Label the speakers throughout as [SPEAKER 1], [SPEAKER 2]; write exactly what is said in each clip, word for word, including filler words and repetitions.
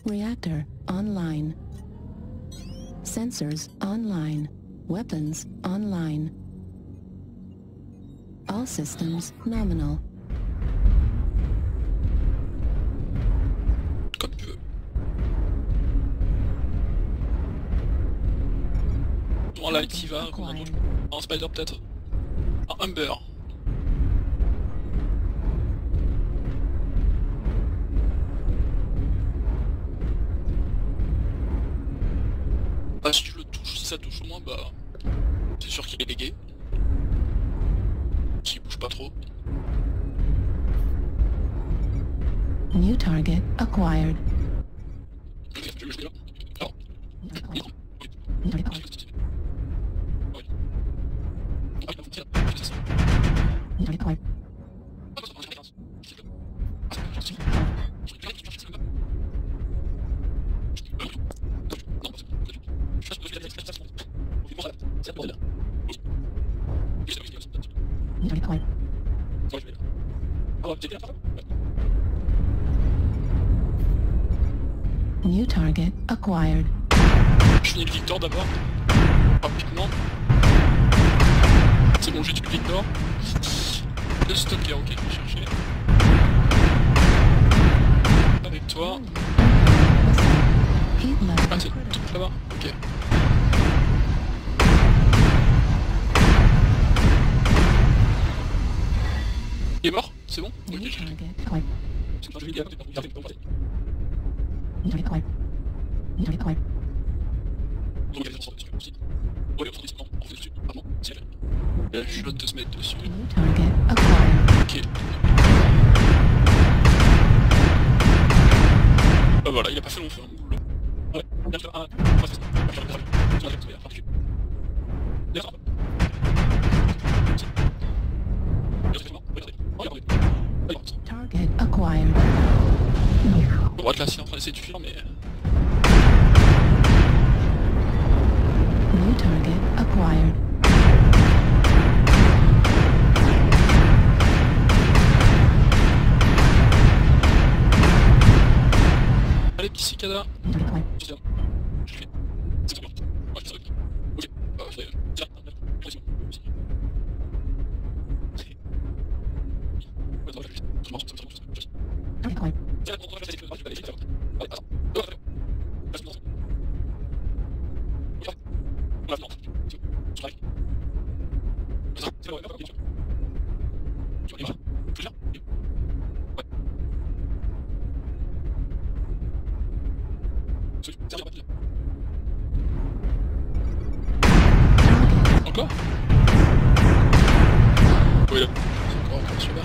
[SPEAKER 1] Reactor online. Sensors online. Weapons online. All systems nominal.
[SPEAKER 2] Comme tu veux. Bon là tu vas, un spider peut-être. Un Humber. Bah si tu le touches, si ça touche au moins, bah c'est sûr qu'il est légué. S'il bouge pas trop.
[SPEAKER 1] New target acquired.
[SPEAKER 2] Tu veux jouer là? Alors.
[SPEAKER 1] New target acquired.
[SPEAKER 2] Je finis le Victor d'abord. Rapidement. C'est bon, j'ai tué le Victor. Le Stalker, ok, je vais chercher. Avec toi. Ah, c'est tout là-bas. Ok. Il est mort? C'est bon? Ok, je l'ai. C'est quand je vais dire, c'est pas bon. Donc il y a des dessus aussi. Ouais, on s'en on fait dessus, vraiment, c'est vrai. Et là, je de se mettre dessus. Ok. Ah voilà, il a pas fait long feu, hein. Ouais, bien sûr, ah, on va faire ça. On va faire ça. On va faire ça. On va faire ça.
[SPEAKER 1] Target acquired.
[SPEAKER 2] Droite là, c'est en train d'essayer de fuir, mais...
[SPEAKER 1] New target acquired.
[SPEAKER 2] Allez, petit cicada. Je tiens. Je fais. C'est bon. Ouais, c'est vrai. Ok. Bah, je fais. Tiens, pression. Ouais, attends, je fais. Je marche, je marche, je marche. Tiens, on va faire des choses. Je vais aller vite. Allez, attends. Deux, attends. Passe, non. Ok. On va faire. C'est bon. Je travaille. C'est ça. C'est bon, on va faire. Tu vois, je viens. Ouais. C'est rien, pas encore? Oui, là. C'est encore encore celui-là.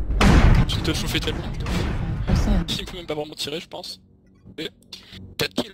[SPEAKER 2] Je vais te chauffer tellement. Il peut même pas vraiment tirer, je pense. Et quatre kills.